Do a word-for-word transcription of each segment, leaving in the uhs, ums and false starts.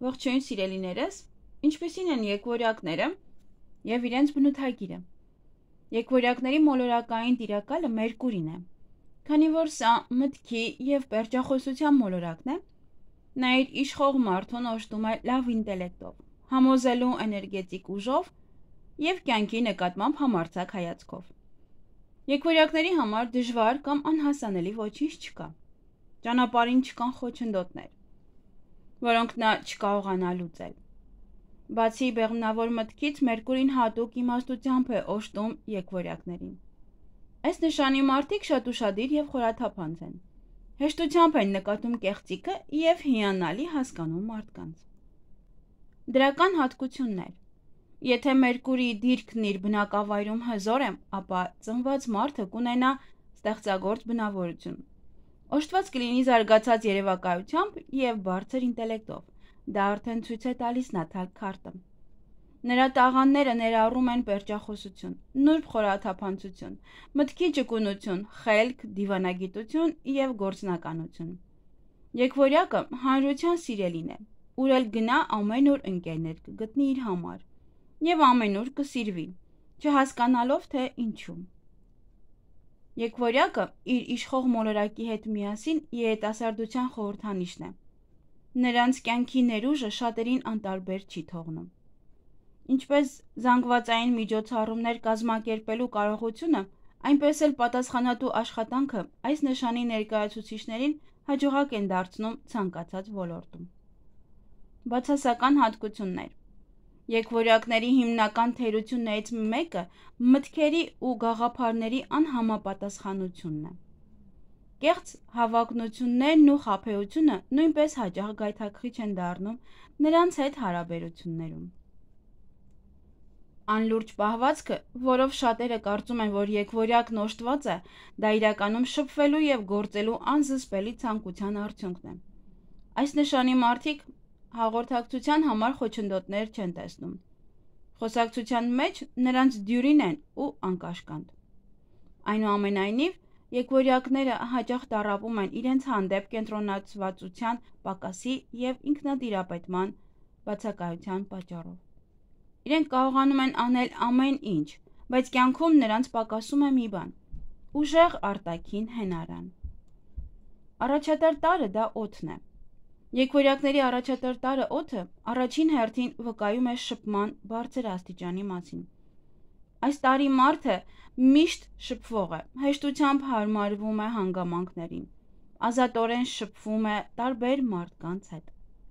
Ողջույն սիրելիներս, ինչպիսին են եկվորյակները և իրենց բնութագիրը։ Եկվորյակների մոլորակային տիրակալը Մերկուրին է։ Քանի որ սա մտքի և պերճախոսության մոլորակն է, նա իր իշխող մարդուն օժտում է լավ ինտելեկտով, համոզելու էներգետիկ ուժով և կյանքի նկատմամբ համարձակ հայացքով։ Եկվորյակների համար դժվար կամ անհասանելի ոչինչ չկա։ Ճանապարհին չկան խոչընդոտներ, որոնք նա չկարողանա լուծել։ Բացի բեղմնավոր մտքից, Մերկուրին հատուկ իմաստությամբ է օժտում եկվորյակներին։ Այս նշանի մարդիկ շատ ուշադիր և խորաթափանց են։ Հեշտությամբ են նկատում կեղծիքը և հիանալի հասկանում մարդկանց։ Դրական հատկություններ։ Եթե Մերկուրիի դիրքն իր բնակավայրում հզոր է, ապա ծնված մարդը կունենա ստեղծագործ բնավորություն։ Օժտված կլինի զարգացած երևակայությամբ և բարձր ինտելեկտով, դա արդեն ցույց է տալիս նաթալ քարտը։ Նրա տաղանդները ներառում են պերճախոսություն, նուրբ խորաթափանցություն, մտքի ճկունություն, խելք, դիվանագիտություն և գործնականություն։ Եկվորյակը հանրության սիրելին է, ուր էլ գնա ամեն օր ընկերներ կգտնի իր համար և ամեն օր կսիրվի, չհասկանալով թե ինչու։ Եկվորյակը իր իշխող մոլորակի հետ միասին երիտասարդության խորհրդանիշն է։ Նրանց կյանքի ներուժը շատերին անտարբեր չի թողնում։ Ինչպես զանգվածային միջոցառումներ կազմակերպելու կարողությունը, այնպես էլ պատասխանատու աշխատանքը այս նշանի ներկայացուցիչներին հաջողակ են դարձնում ցանկացած ոլորտում։ Բացասական հատկություններ։ Եկվորյակների հիմնական թերություններից մեկը մտքերի ու գաղափարների անհամապատասխանությունն է։ Կեղծ հավակնություններն ու խաբեությունը նույնպես հաճախ գայթակղիչ են դառնում նրանց հետ հարաբերություններում։ Անլուրջ պահվածքը, որով շատերը կարծում են, որ եկվորյակն օժտված է, դա իրականում շփվելու և գործելու անզսպելի ցանկության արդյունքն է։ Այս նշանի մարդիկ հաղորդակցության համար խոչընդոտներ չեն տեսնում։ Խոսակցության մեջ նրանց դյուրին են ու անկաշկանդ։ Այնուամենայնիվ, եկվորյակները հաճախ տառապում են իրենց հանդեպ կենտրոնացվածության պակասի և ինքնատիրապետման բացակայության պատճառով։ Իրենք կարողանում են անել ամեն ինչ, բայց կյանքում նրանց պակասում է մի բան՝ ուժեղ արտաքին հենարան։ Առաջատար տարրը դա օդն է։ Եկվորյակների առաջատար տարրը օդը առաջին հերթին վկայում է շփման բարձր աստիճանի մասին։ Այս տարրի մարդը միշտ շփվող է, հեշտությամբ հարմարվում է հանգամանքներին, ազատորեն շփվում է տարբեր մարդկանց հետ։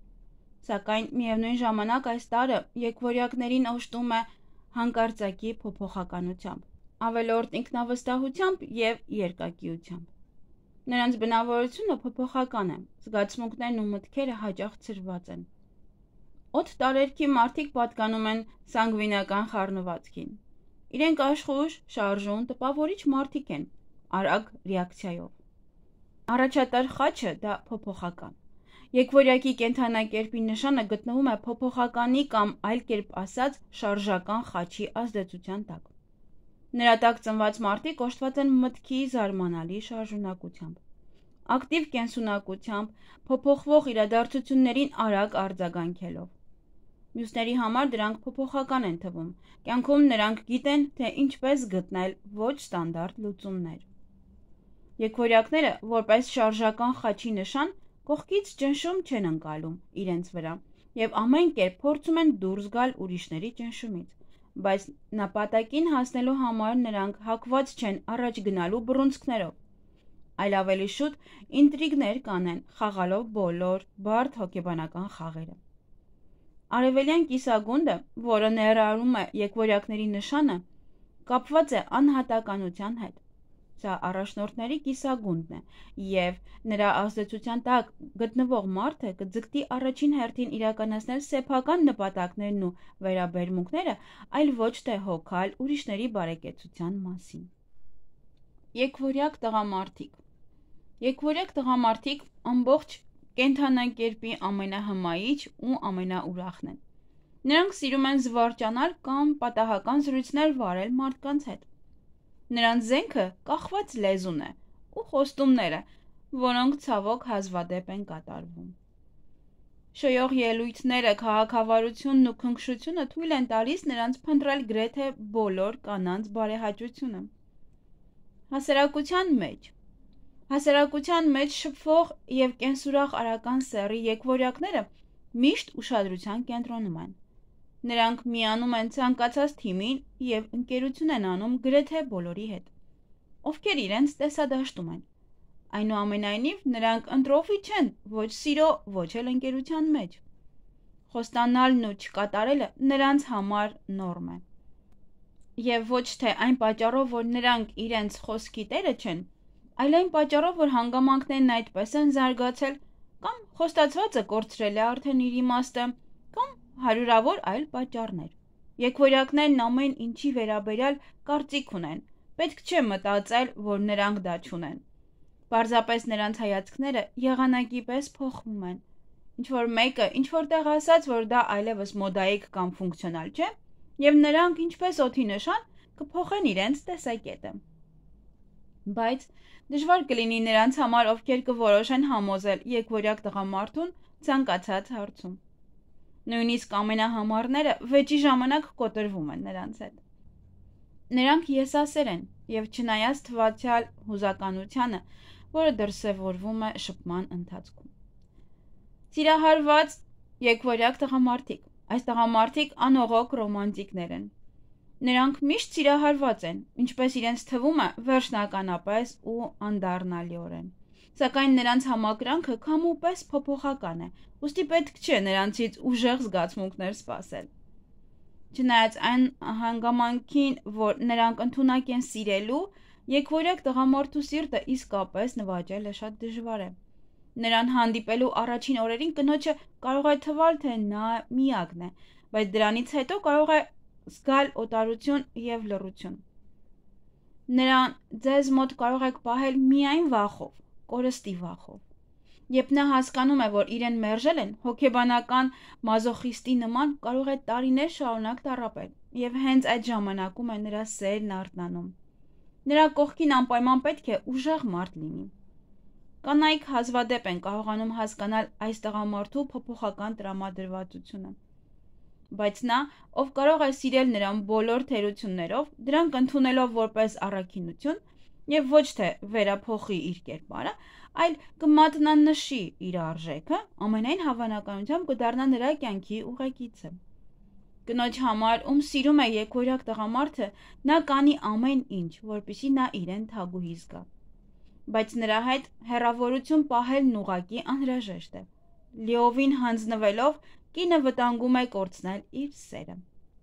Սակայն միևնույն ժամանակ այս տարրը եկվորյակներին օժտում է հանկարծակի փոփոխականությամբ, ավելորդ ինքնավստահությամբ և երկակիությամբ։ Նրանց բնավորությունը փոփոխական է, զգացմունքներն ու մտքերը հաճախ ցրված են։ Օդ տարերքի մարդիկ պատկանում են սանգվինական խառնվածքին։ Իրենք աշխույժ, շարժուն, տպավորիչ մարդիկ են, արագ ռեակցիայով։ Առաջատար խաչը դա փոփոխական։ Եկվորյակի կենդանակերպի նշանը գտնվում է փոփոխականի կամ այլ կերպ ասած շարժական խաչի ազդեցության տակ։ Նրա տակ ծնված մարդիկ օժտված են մտքի զարմանալի շարժունակությամբ, ակտիվ կենսունակությամբ, փոփոխվող իրադարձություններին արագ արձագանքելով։ Մյուսների համար դրանք փոփոխական են թվում, կյանքում նրանք գիտեն, թե ինչպես գտնել ոչ ստանդարտ լուծումներ։ Եկվորյակները, որպես շարժական խաչի նշան, կողքից ճնշում չեն ընկալում իրենց վրա և ամեն կերպ փորձում են դուրս գալ ուրիշների ճնշումից, բայց նպատակին հասնելու համար նրանք հակված չեն առաջ գնալու բռունցքներով, այլ ավելի շուտ ինտրիգներ կանեն, խաղալով բոլոր բարդ հոգեբանական խաղերը։ Արևելյան կիսագունդը, որը ներառում է եկվորյակների նշանը, կապված է անհատականության հետ։ Սա առաջնորդների կիսագունդն է, և նրա ազդեցության տակ գտնվող մարդը կձգտի առաջին հերթին իրականացնել սեփական նպատակներն ու վերաբերմունքները, այլ ոչ թե հոգալ ուրիշների բարեկեցության մասին։ Եկվորյակ տղամարդիկ։ Եկվորյակ տղամարդիկ ամբողջ կենդանակերպի ամենահմայիչ ու ամենաուրախն են։ Նրանք սիրում են զվարճանալ կամ պատահական զրույցներ վարել մարդկանց հետ։ Նրանց զենքը կախված լեզուն է ու խոստումները, որոնք ցավոք հազվադեպ են կատարվում։ Շոյող ելույթները, քաղաքավարությունն ու քնքշությունը թույլ են տալիս նրանց փնտրել գրեթե բոլոր կանանց բարեհաճությունը։ Հասարակության մեջ Հասարակության մեջ շփվող և կենսուրախ արական սեռի եկվորյակները միշտ ուշադրության կենտրոնում են։ Նրանք միանում են ցանկացած թիմին և ընկերություն են անում գրեթե բոլորի հետ, ովքեր իրենց տեսադաշտում են։ Այնուամենայնիվ, նրանք ընտրովի չեն ոչ սիրո, ոչ էլ ընկերության մեջ։ Խոստանալն ու չկատարելը նրանց համար նորմ է։ Եվ ոչ թե այն պատճառով, որ նրանք իրենց խոսքի տերը չեն, այլ այն պատճառով, որ հանգամանքներն այդպես են զարգացել, կամ խոստացվածը կորցրել է արդեն իր իմաստը, կամ հարյուրավոր այլ պատճառներ։ Եկվորյակներն ամեն ինչի վերաբերյալ կարծիք ունեն, պետք չէ մտածել, որ նրանք դա չունեն։ Պարզապես նրանց հայացքները եղանակի պես փոխվում են։ Ինչ-որ մեկը ինչ-որտեղ ասաց, որ դա այլևս մոդայիկ կամ ֆունկցիոնալ չէ, և նրանք ինչպես օդի նշան կփոխեն իրենց տեսակետը։ Բայց դժվար կլինի նրանց համար, ովքեր կորոշեն համոզել եկվորյակ տղամարդուն ցանկացած հարցում։ Նույնիսկ ամենահամարները վեճի ժամանակ կոտրվում են նրանց հետ։ Նրանք եսասեր են, և չնայած թվացյալ հուզականությանը, որը դրսևորվում է շփման ընթացքում։ Սիրահարված եկվորյակ տղամարդիկ։ Այս տղամարդիկ անողոք ռոմանտիկներ են։ Նրանք միշտ սիրահարված են, ինչպես իրենց թվում է, վերջնականապես ու անդառնալիորեն։ Սակայն նրանց համակրանքը քամու պես փոփոխական է, ուստի պետք չէ նրանցից ուժեղ զգացմունքներ սպասել։ Չնայած այն հանգամանքին, որ նրանք ընդունակ են սիրելու, եկվորյակ տղամարդու սիրտը իսկապես նվաճելը շատ դժվար է։ Նրան հանդիպելու առաջին օրերին կնոջը կարող է թվալ, թե նա միակն է, բայց դրանից հետո կարող է զգալ օտարություն և լռություն։ Նրան ձեզ մոտ կարող եք պահել միայն վախով, կորստի վախով։ Երբ նա հասկանում է, որ իրեն մերժել են, հոգեբանական մազոխիստի նման կարող է տարիներ շարունակ տառապել, և հենց այդ ժամանակում է նրա սերն արթնանում։ Նրա կողքին անպայման պետք է ուժեղ մարդ լինի։ Կանայք հազվադեպ են կարողանում հասկանալ այս տղամարդու փոփոխական տրամադրվածությունը։ Բայց նա, ով կարող է սիրել նրան բոլոր թերություններով, դրանք ընդունելով որպես առաքինություն, և ոչ թե վերափոխի իր կերպարը, այլ կմատնանշի իր արժեքը, ամենայն հավանականությամբ կդառնա նրա կյանքի ուղեկիցը։ Կնոջ համար, ում սիրում է եկվորյակ տղամարդը, նա կանի ամեն ինչ, որպեսզի նա իրեն թագուհի զգա։ Բայց նրա հետ հեռավորություն պահելն ուղղակի անհրաժեշտ է։ Լիովին հանձնվելով, կինը վտանգում է կորցնել իր սերը։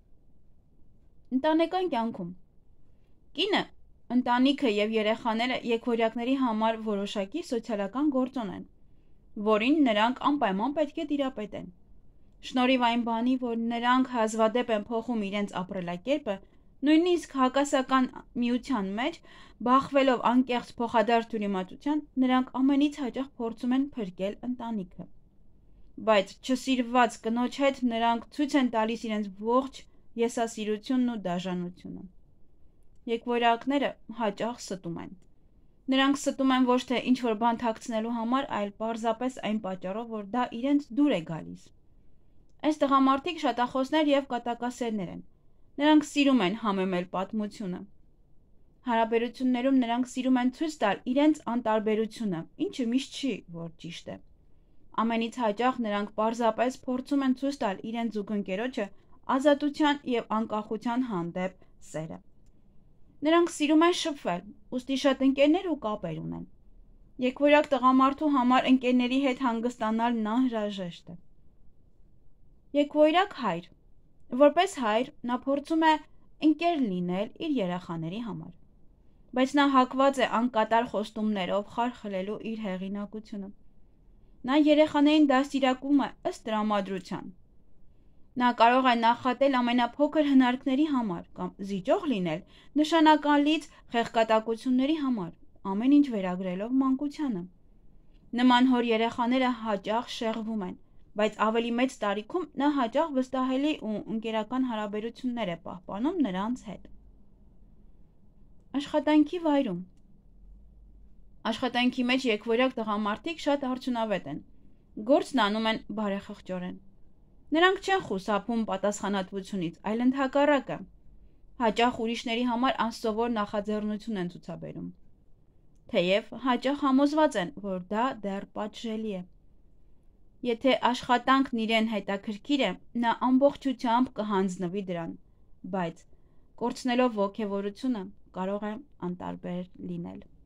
Ընտանեկան կյանքում կինը, ընտանիքը և երեխաները եկվորյակների համար որոշակի սոցիալական գործոն են, որին նրանք անպայման պետք է տիրապետեն։ Շնորհիվ այն բանի, որ նրանք հազվադեպ են փոխում իրենց ապրելակերպը, նույնիսկ հակասական միության մեջ, բախվելով անկեղծ փոխադարձ թյուրիմացության, նրանք ամենից հաճախ փորձում են փրկել ընտանիքը։ Բայց չսիրված կնոջ հետ նրանք ցույց են տալիս իրենց ողջ եսասիրությունն ու դաժանությունը։ Եկվորյակները հաճախ ստում են։ Նրանք ստում են ոչ թե ինչ-որ բան թաքցնելու համար, այլ պարզապես այն պատճառով, որ դա իրենց դուր է գալիս։ Այս տղամարդիկ շատախոսներ և կատակասերներ են։ Նրանք սիրում են համեմել պատմությունը։ Հարաբերություններում նրանք սիրում են ցույց տալ իրենց անտարբերությունը, ինչը միշտ չի, որ ճիշտ է։ Ամենից հաճախ նրանք պարզապես փորձում են ցույց տալ իրենց զուգընկերոջը ազատության և անկախության հանդեպ սերը։ Նրանք սիրում են շփվել, ուստի շատ ընկերներ ու կապեր ունեն։ Եկվորյակ տղամարդու համար ընկերների հետ հանգստանալն անհրաժեշտ է։ Եկվորյակ հայր։ Որպես հայր, նա փորձում է ընկեր լինել իր երեխաների համար, բայց նա հակված է անկատար խոստումներով խարխլելու իր հեղինակությունը։ Նա երեխաներին դաստիարակում է ըստ տրամադրության։ Նա կարող է նախատել ամենափոքր հնարքների համար կամ զիջող լինել նշանակալից խեղկատակությունների համար, ամեն ինչ վերագրելով մանկությանը։ Նման հոր երեխաները հաճախ շեղվում են, բայց ավելի մեծ տարիքում նա հաճախ վստահելի ու ընկերական հարաբերություններ է պահպանում նրանց հետ։ Աշխատանքի վայրում Աշխատանքի մեջ եկվորյակ տղամարդիկ շատ արդյունավետ են։ Գործն անում են բարեխղճորեն։ Նրանք չեն խուսափում պատասխանատվությունից, այլ ընդհակառակը։ Հաճախ ուրիշների համար անսովոր նախաձեռնություն են ցուցաբերում։ Թեև հաճախ համոզված են, որ դա դեռ պատժելի է։ Եթե աշխատանքն իրեն հետաքրքիր է, նա ամբողջությամբ կհանձնվի դրան, բայց կորցնելով ոգևորությունը կարող է անտարբեր լինել։